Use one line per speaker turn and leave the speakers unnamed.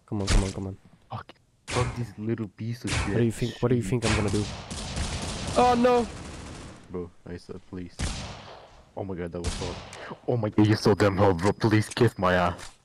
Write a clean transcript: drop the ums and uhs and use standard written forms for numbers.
Come on, come on, come on.
Fuck these little pieces of shit.
What do you think I'm gonna do? Oh no!
Bro, I said please. Oh my god, that was hard. Oh my god, you're so damn hard, bro. Please kiss my ass.